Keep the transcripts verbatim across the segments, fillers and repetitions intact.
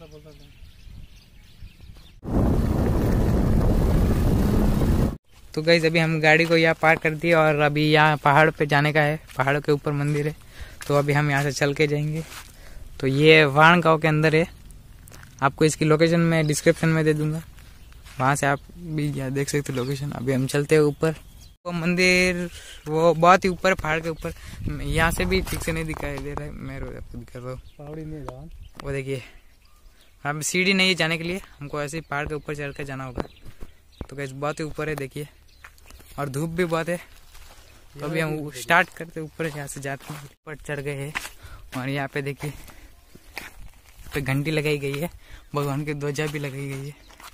तो गाइस अभी हम गाड़ी को यहाँ पार्क कर दिए और अभी यहाँ पहाड़ पे जाने का है। पहाड़ों के ऊपर मंदिर है, तो अभी हम यहाँ से चल के जाएंगे। तो ये वाण गांव के अंदर है। आपको इसकी लोकेशन मैं डिस्क्रिप्शन में दे दूंगा, वहाँ से आप भी यहाँ देख सकते हो लोकेशन। अभी हम चलते हैं ऊपर। वो मंदिर वो बहुत ही ऊपर पहाड़ के ऊपर, यहाँ से भी ठीक से नहीं दिखाई दे रहा है। मैं आपको दिखा रहा हूँ, पहाड़ी नहीं है वो देखिए। हम सीढ़ी नहीं है जाने के लिए, हमको ऐसे ही पहाड़ के ऊपर चढ़ कर जाना होगा। तो गाइस बहुत ही ऊपर है देखिए, और धूप भी बहुत है। तो अभी हम स्टार्ट करते ऊपर, यहाँ से जाते हैं। ऊपर चढ़ गए हैं और यहाँ पे देखिए पे घंटी लगाई गई है, भगवान की ध्वजा भी लगाई गई है।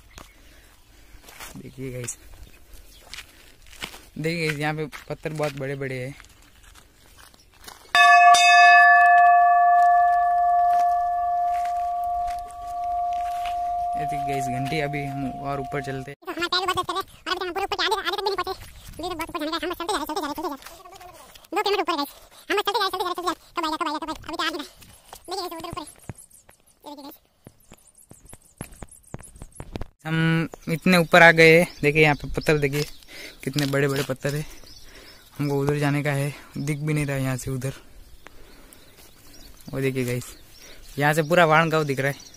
देखिए गाइस, देखिए यहाँ पे पत्थर बहुत बड़े बड़े हैं। देखिए गाइस घंटी। अभी हम और ऊपर चलते हैं। हम इतने ऊपर आ गए हैं, देखिए यहाँ पे पत्थर देखिए कितने बड़े बड़े पत्थर है। हमको उधर जाने का है, दिख भी नहीं रहा यहाँ से उधर। वो देखिए गाइस, यहाँ से पूरा वाण गांव दिख रहा है।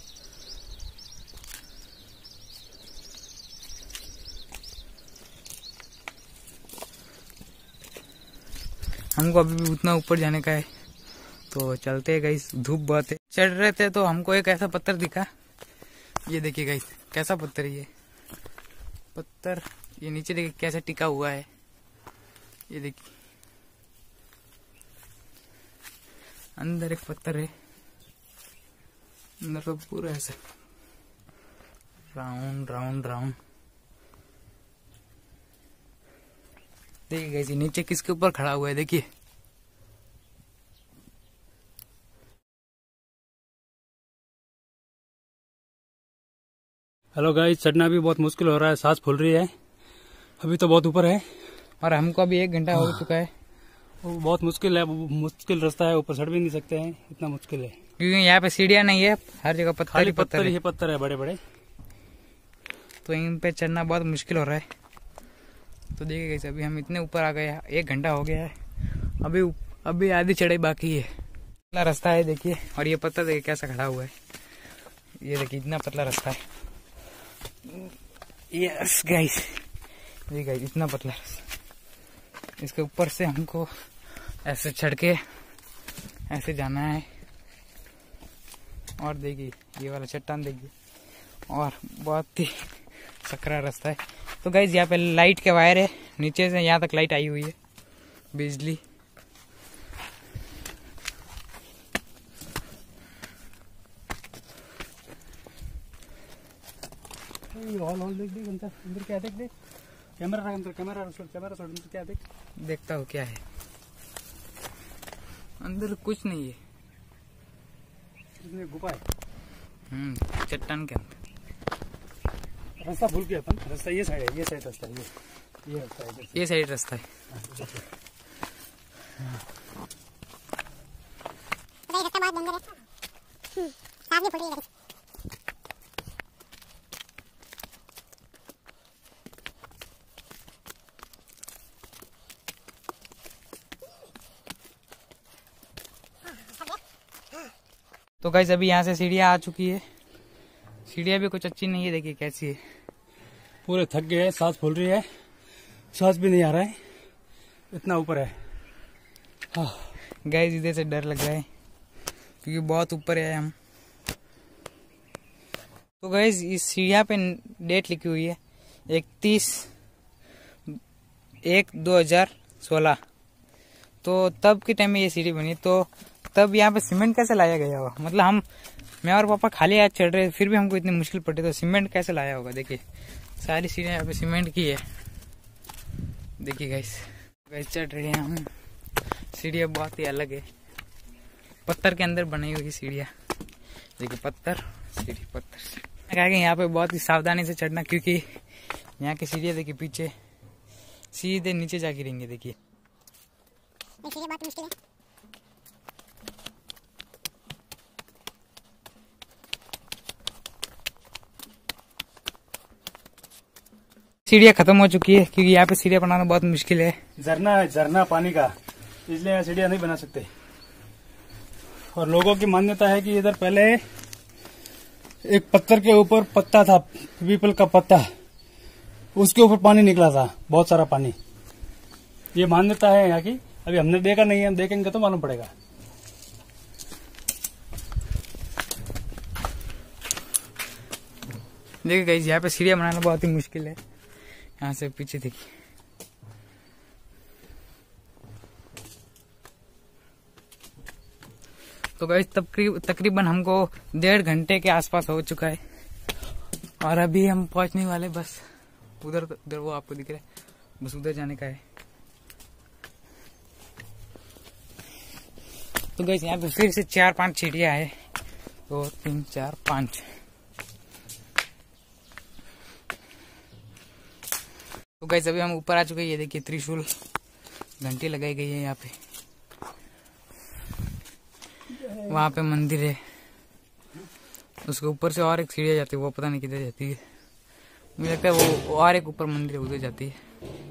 हमको अभी भी उतना ऊपर जाने का है, तो चलते हैं गाइस। धूप बहुत है। चढ़ रहे थे तो हमको एक ऐसा पत्थर दिखा, ये देखिए गाइस कैसा पत्थर है ये पत्थर। ये नीचे देखिए कैसे टिका हुआ है, ये देखिए अंदर एक पत्थर है, अंदर तो पूरा ऐसा राउंड राउंड राउंड। देखिए गाइस नीचे किसके ऊपर खड़ा हुआ है, देखिए। हेलो गाइस, चढ़ना भी बहुत मुश्किल हो रहा है, सांस फूल रही है। अभी तो बहुत ऊपर है और हमको अभी एक घंटा हो चुका है। वो बहुत मुश्किल है, मुश्किल रास्ता है, ऊपर चढ़ भी नहीं सकते हैं, इतना मुश्किल है। क्योंकि यहाँ पे सीढ़ियाँ नहीं है, हर जगह पत्थर खाली ही पत्थर, पत्थर ही पत्थर है बड़े बड़े। तो इन पे चढ़ना बहुत मुश्किल हो रहा है। तो देखिए गाइस अभी हम इतने ऊपर आ गए, एक घंटा हो गया है। अभी अभी आधी चढ़ाई बाकी है। पतला रास्ता है देखिए, और ये पत्थर देखिए कैसा खड़ा हुआ है। ये देखिए इतना पतला रास्ता है। यस गाइस, ये गाइस इतना पतला रास्ता। इसके ऊपर से हमको ऐसे चढ़ के ऐसे जाना है। और देखिए ये वाला चट्टान देखिए, और बहुत ही सकरा रास्ता है। तो गाइस यहाँ पे लाइट के वायर है, नीचे से यहाँ तक लाइट आई हुई है, बिजली। हॉल हॉल देख देख अंदर क्या देख देख कैमरा अंदर कैमरा कैमरा अंदर क्या देख देखता हूँ क्या है अंदर। कुछ नहीं है, इसमें गुफा है। हम्म चट्टान के अंदर। रास्ता भूल गया अपन, रास्ता ये साइड है, ये साइड रास्ता है, ये ये रास्ता है, ये साइड रास्ता है। रास्ता बहुत डेंजर है, सांस भी फूल रही है। तो गाइस अभी यहाँ से सीढ़ियाँ आ चुकी है। सीढ़ियाँ भी कुछ अच्छी नहीं है, देखिए कैसी है। पूरे थक गए, सांस फूल रही है, सांस भी नहीं आ रहा है, इतना ऊपर है। गाइस इधर से डर लग रहा है क्योंकि बहुत ऊपर है हम। तो गाइस इस सीढ़िया पे डेट लिखी हुई है इकतीस एक दो हजार सोलह। तो तब के टाइम में ये सीढ़ी बनी, तो तब यहाँ पे सीमेंट कैसे लाया गया होगा। मतलब हम मैं और पापा खाली हाथ चढ़ रहे, फिर भी हमको इतनी मुश्किल पड़ी, तो सीमेंट कैसे लाया होगा। देखिए सारी सीढ़ियाँ यहाँ पे सीमेंट की है। देखिए गाइस गाइस चढ़ रहे हैं हम। सीढ़ियाँ बहुत ही अलग है, पत्थर के अंदर बनी हुई सीढ़ियाँ। देखिए पत्थर सीढ़ी पत्थर से कहा कि यहाँ पे बहुत ही सावधानी से चढ़ना, क्योंकि यहाँ की सीढ़ियाँ देखिए पीछे सीधे नीचे जा गिरेंगे। देखिए बहुत मुश्किल है। सीढ़ियाँ खत्म हो चुकी है क्योंकि यहाँ पे सीढ़ियाँ बनाना बहुत मुश्किल है। झरना है, झरना पानी का, इसलिए यहाँ सीढ़ियाँ नहीं बना सकते। और लोगों की मान्यता है कि इधर पहले एक पत्थर के ऊपर पत्ता था, पीपल का पत्ता, उसके ऊपर पानी निकला था, बहुत सारा पानी। ये मान्यता है यहाँ की। अभी हमने देखा नहीं है, हम देखेंगे तो मालूम पड़ेगा। देखिए गाइस, यहाँ पे सीढ़ियाँ बनाना बहुत ही मुश्किल है। यहाँ से पीछे देखिए, तो गाइस तकरीबन हमको डेढ़ घंटे के आसपास हो चुका है और अभी हम पहुंचने वाले, बस उधर उधर वो आपको दिख रहा है, बस उधर जाने का है। तो गाइस यहाँ पे फिर से चार पांच सीढ़ियाँ है, दो तीन चार पांच। तो गाइस अभी हम ऊपर आ चुके हैं। ये देखिए त्रिशूल, घंटी लगाई गई है यहाँ पे। वहाँ पे मंदिर है, उसके ऊपर से और एक सीढ़ियाँ जाती है, वो पता नहीं किधर जाती है। मुझे लगता है वो और एक ऊपर मंदिर है, उधर जाती है।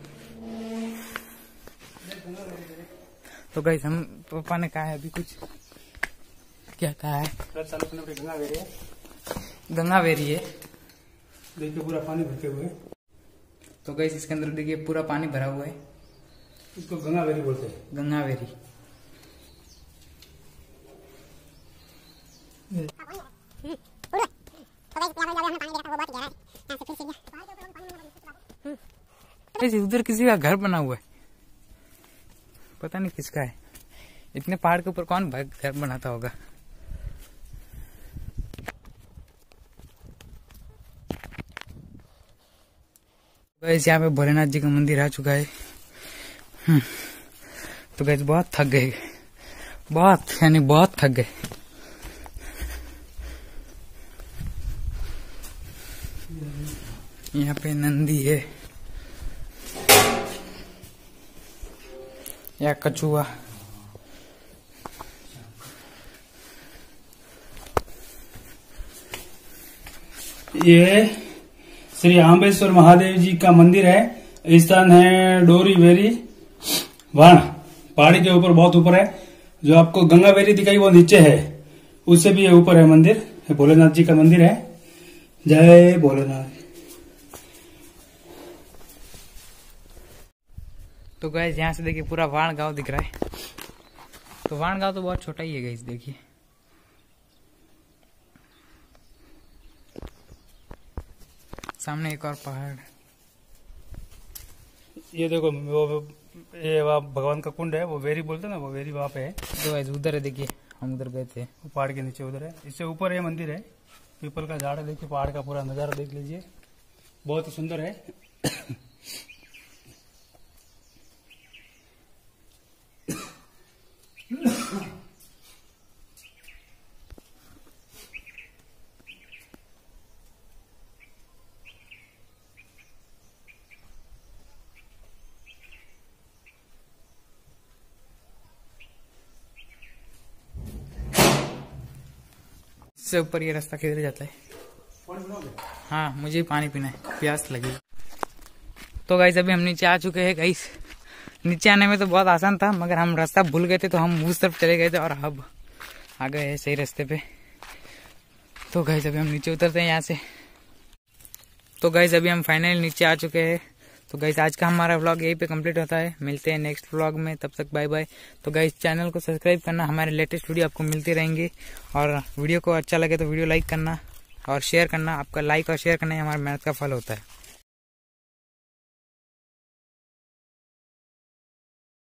तो गाइस हम पापा ने कहा है अभी कुछ, क्या कहा है? गंगा वेरी है, गंगा वेरी है। देखिए पूरा पानी भरते हुए। तो गाइस इसके अंदर देखिए पूरा पानी भरा हुआ है, इसको गंगा वेरी बोलते हैं। गंगा वेरी। उधर किसी का घर बना हुआ है, पता नहीं किसका है। इतने पहाड़ के ऊपर कौन घर बनाता होगा। गाइस यहाँ पे भोलेनाथ जी का मंदिर आ चुका है। तो गाइस बहुत थक गए, बहुत यानी बहुत थक गए। यहाँ पे नंदी है या कछुआ। ये श्री आंबेश्वर महादेव जी का मंदिर है। स्थान है डोरी वेरी वाण, पहाड़ी के ऊपर बहुत ऊपर है। जो आपको गंगा वेरी दिखाई वो नीचे है, उससे भी ऊपर है मंदिर। भोलेनाथ जी का मंदिर है। जय भोलेनाथ। तो गाइस यहाँ से देखिए पूरा वाण गांव दिख रहा है। तो वाण गांव तो बहुत छोटा ही है गाइस, देखिए। सामने एक और पहाड़। ये देखो वो ये वहाँ भगवान का कुंड है, वो वेरी बोलते ना, वो वेरी वहाँ पे है। तो गाइस उधर है, देखिए हम उधर गए थे, पहाड़ के नीचे उधर है। इससे ऊपर ये मंदिर है, पीपल का झाड़ है। देखिए पहाड़ का पूरा नजारा देख लीजिए, बहुत ही सुंदर है। इससे ऊपर ये रास्ता किधर जाता है? हाँ मुझे पानी पीना है, प्यास लगी। तो गाइस अभी हम नीचे आ चुके हैं। गाइस नीचे आने में तो बहुत आसान था, मगर हम रास्ता भूल गए थे, तो हम उस तरफ चले गए थे और अब आ गए हैं सही रास्ते पे। तो गाइस अभी हम नीचे उतरते हैं यहाँ से। तो गाइस अभी हम फाइनली नीचे आ चुके हैं। तो गाइस आज का हमारा व्लॉग यहीं पे कंप्लीट होता है। मिलते हैं नेक्स्ट व्लॉग में, तब तक बाय बाय। तो गाइस चैनल को सब्सक्राइब करना, हमारे लेटेस्ट वीडियो आपको मिलती रहेंगी। और वीडियो को अच्छा लगे तो वीडियो लाइक करना और शेयर करना। आपका लाइक और शेयर करना ही हमारी मेहनत का फल होता है।